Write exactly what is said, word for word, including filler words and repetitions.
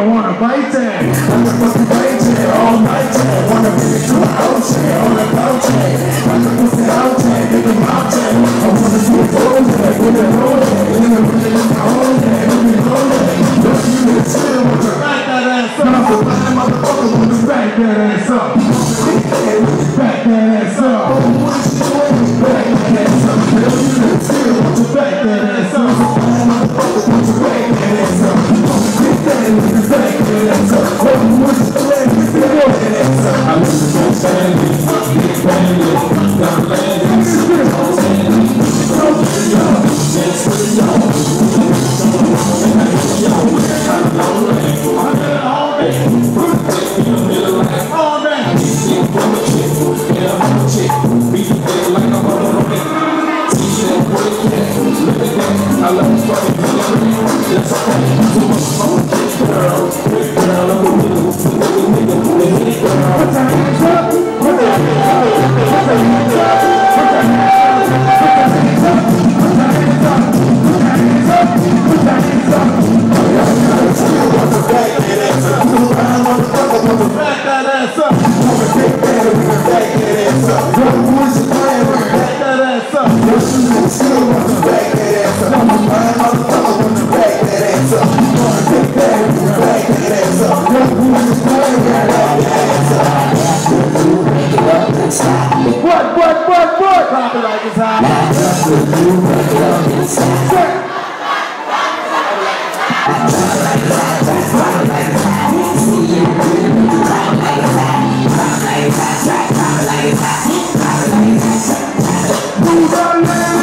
wanna bite that. I can fucking bite that all night. Wanna bring it to the ocean, on the couch. I can put it out there, get the mouth there. I wanna see it go there, get it rolling. In the middle of my own day, let me roll it. Don't you need to chill, want to back that ass up. I'm a fine motherfucker, want to back that ass up. Back that ass up. Oh, what you doing? Back that ass up. Don't you need to chill, want to back that ass up. I'm a fine motherfucker, want to back that ass up. Get that nigga back that ass up. Oh, what you doing? Get that ass up. I love the most sandy, big family, got landings, all sandy. Don't get it up, dance with it up. And I hit y'all with that kind of long leg. I got it all day. Take me a middle like all day. Big from a chick, yeah, I'm a chick. Beat the dick like I'm on a rocket. See that boy, yeah, look at that. I love the fucking feeling. That's okay. Too much fun, big girl. Big girl, I'm a nigga, nigga, nigga, nigga, nigga, girl. Put your hands up. Put your hands up. Put your hands up. Put your hands up. Put your hands up. Put your hands up. Put your hands up. Put your hands up. Y'all gotta chill, want to back that ass up. I'm a fine motherfucker, want to back that ass up. Want to take that and we can back that ass up. What the boys is playing, we can back that ass up. Y'all should chill, want to back that ass up. I'm a fine motherfucker, want to back that ass up. Want to take that and we can back that ass up. What the boys is playing, we can back that ass up. What, what, what, what? Drop it like it's hot. Move on,